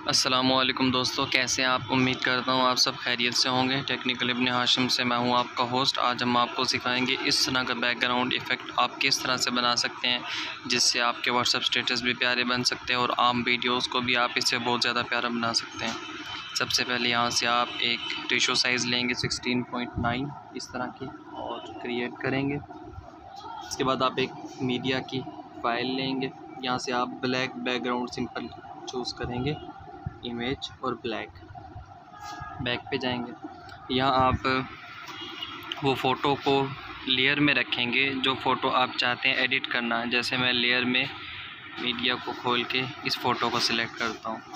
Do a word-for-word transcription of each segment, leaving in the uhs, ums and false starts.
अस्सलामुअलैकुम दोस्तों, कैसे हैं आप। उम्मीद करता हूं आप सब खैरियत से होंगे। टेक्निकल इब्न हाशिम से मैं हूं आपका होस्ट। आज हम आपको सिखाएंगे इस तरह का बैकग्राउंड इफ़ेक्ट आप किस तरह से बना सकते हैं जिससे आपके व्हाट्सएप स्टेटस भी प्यारे बन सकते हैं और आम वीडियोस को भी आप इससे बहुत ज़्यादा प्यारा बना सकते हैं। सबसे पहले यहाँ से आप एक रेशो साइज़ लेंगे सिक्सटीन पॉइंट नाइन इस तरह की और क्रिएट करेंगे। इसके बाद आप एक मीडिया की फ़ाइल लेंगे। यहाँ से आप ब्लैक बैकग्राउंड सिंपल चूज़ करेंगे, इमेज और ब्लैक। बैक पे जाएंगे, यहाँ आप वो फ़ोटो को लेयर में रखेंगे जो फ़ोटो आप चाहते हैं एडिट करना। जैसे मैं लेयर में मीडिया को खोल के इस फ़ोटो को सिलेक्ट करता हूँ।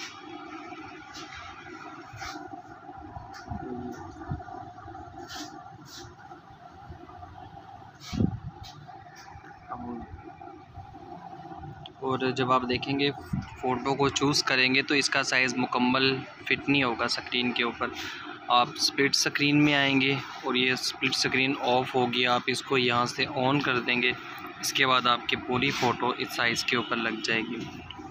और जब आप देखेंगे फ़ोटो को चूज़ करेंगे तो इसका साइज़ मुकम्मल फिट नहीं होगा स्क्रीन के ऊपर। आप स्प्लिट स्क्रीन में आएंगे और ये स्प्लिट स्क्रीन ऑफ होगी। आप इसको यहाँ से ऑन कर देंगे। इसके बाद आपकी पूरी फ़ोटो इस साइज़ के ऊपर लग जाएगी।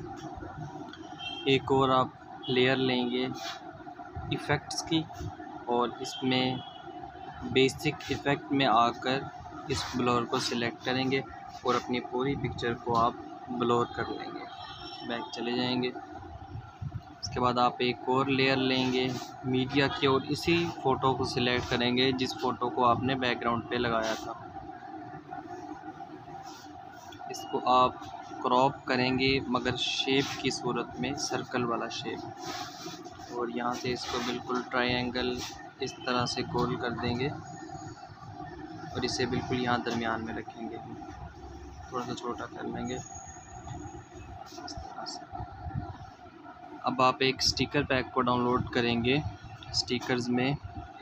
एक और आप लेयर लेंगे इफ़ेक्ट्स की और इसमें बेसिक इफ़ेक्ट में आकर इस ब्लर को सिलेक्ट करेंगे और अपनी पूरी पिक्चर को आप ब्लर कर लेंगे। बैक चले जाएंगे। इसके बाद आप एक और लेयर लेंगे मीडिया की और इसी फ़ोटो को सिलेक्ट करेंगे जिस फ़ोटो को आपने बैकग्राउंड पे लगाया था। इसको आप क्रॉप करेंगे मगर शेप की सूरत में, सर्कल वाला शेप। और यहाँ से इसको बिल्कुल ट्रायंगल इस तरह से गोल कर देंगे और इसे बिल्कुल यहाँ दरमियान में रखेंगे। थोड़ा सा छोटा कर लेंगे इस तरह से। अब आप एक स्टिकर पैक को डाउनलोड करेंगे। स्टिकर्स में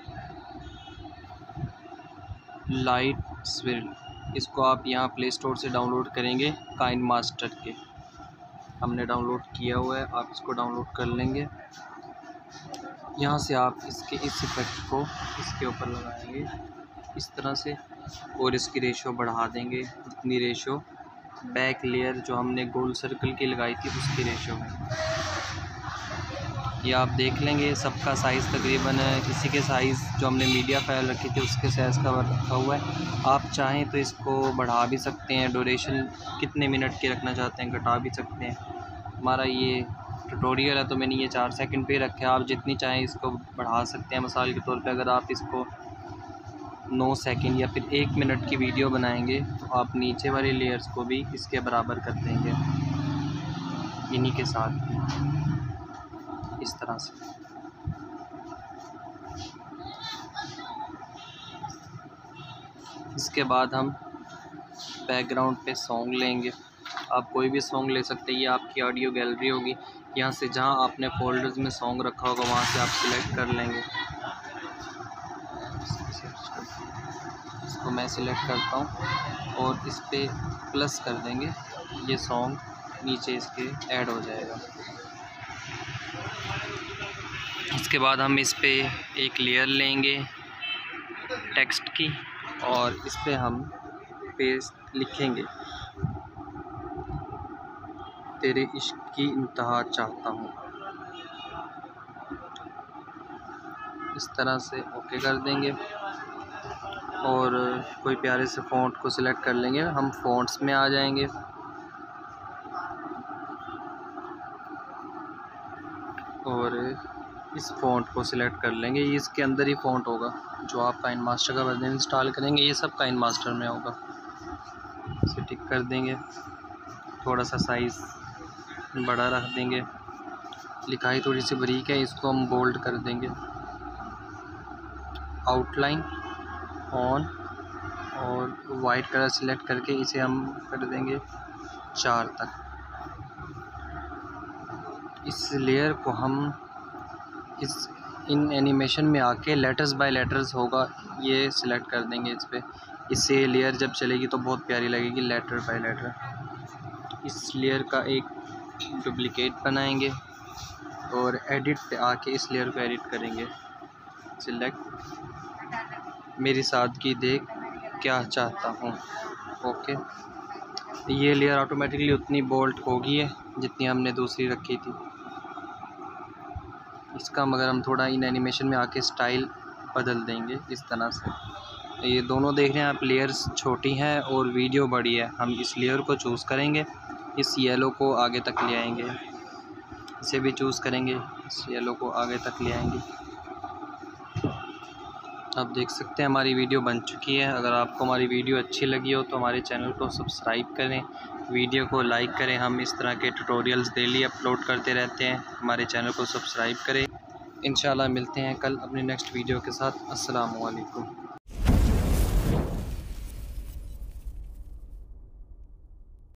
लाइट स्विल, इसको आप यहाँ प्ले स्टोर से डाउनलोड करेंगे काइन मास्टर के। हमने डाउनलोड किया हुआ है, आप इसको डाउनलोड कर लेंगे। यहाँ से आप इसके इस इफेक्ट को इसके ऊपर लगाएंगे इस तरह से और इसकी रेशो बढ़ा देंगे जितनी रेशो बैक लेयर जो हमने गोल सर्कल की लगाई थी उसकी रेशो है। ये आप देख लेंगे सबका साइज़ तकरीबन किसी के साइज़ जो हमने मीडिया फाइल रखी थी उसके साइज़ का रखा हुआ है। आप चाहें तो इसको बढ़ा भी सकते हैं, ड्यूरेशन कितने मिनट की रखना चाहते हैं घटा भी सकते हैं। हमारा ये ट्यूटोरियल है तो मैंने ये चार सेकंड पे रखा है। आप जितनी चाहें इसको बढ़ा सकते हैं। मिसाल के तौर पे अगर आप इसको नौ सेकंड या फिर एक मिनट की वीडियो बनाएंगे तो आप नीचे वाली लेयर्स को भी इसके बराबर कर देंगे इन्हीं के साथ इस तरह से। इसके बाद हम बैकग्राउंड पे सॉन्ग लेंगे। आप कोई भी सॉन्ग ले सकते हैं, ये आपकी ऑडियो गैलरी होगी। यहाँ से जहाँ आपने फोल्डर्स में सॉन्ग रखा होगा वहाँ से आप सिलेक्ट कर लेंगे। इसको मैं सिलेक्ट करता हूँ और इस पर प्लस कर देंगे, ये सॉन्ग नीचे इसके ऐड हो जाएगा। इसके बाद हम इस पे एक लेयर लेंगे टेक्स्ट की और इस पे हम पेस्ट लिखेंगे, तेरे इश्क की इंतहा चाहता हूँ। इस तरह से ओके कर देंगे और कोई प्यारे से फ़ॉन्ट को सिलेक्ट कर लेंगे। हम फ़ॉन्ट्स में आ जाएंगे और इस फ़ॉन्ट को सिलेक्ट कर लेंगे। ये इसके अंदर ही फ़ॉन्ट होगा जो आप काइन मास्टर का वर्जन इंस्टॉल करेंगे, ये सब काइन मास्टर में होगा। इसे टिक कर देंगे, थोड़ा सा साइज़ बड़ा रख देंगे। लिखाई थोड़ी सी बारीक है, इसको हम बोल्ड कर देंगे। आउटलाइन ऑन और वाइट कलर सिलेक्ट करके इसे हम कर देंगे चार तक। इस लेयर को हम इस इन एनिमेशन में आके लेटर्स बाय लेटर्स होगा ये सिलेक्ट कर देंगे इस पर। इससे लेयर जब चलेगी तो बहुत प्यारी लगेगी, लेटर बाय लेटर। इस लेयर का एक डुप्लिकेट बनाएंगे और एडिट पे आके इस लेयर को एडिट करेंगे। सिलेक्ट मेरी सादगी देख क्या चाहता हूँ, ओके। ये लेयर ऑटोमेटिकली उतनी बोल्ड होगी है जितनी हमने दूसरी रखी थी। इसका मगर हम थोड़ा इन एनिमेशन में आके स्टाइल बदल देंगे इस तरह से। ये दोनों देख रहे हैं आप, लेयर्स छोटी हैं और वीडियो बड़ी है। हम इस लेयर को चूज़ करेंगे, इस येलो को आगे तक ले आएंगे, इसे भी चूज़ करेंगे, इस येलो को आगे तक ले आएंगे। आप देख सकते हैं हमारी वीडियो बन चुकी है। अगर आपको हमारी वीडियो अच्छी लगी हो तो हमारे चैनल को सब्सक्राइब करें, वीडियो को लाइक करें। हम इस तरह के ट्यूटोरियल्स डेली अपलोड करते रहते हैं। हमारे चैनल को सब्सक्राइब करें। इंशाल्लाह मिलते हैं कल अपनी नेक्स्ट वीडियो के साथ। अस्सलामु अलैकुम।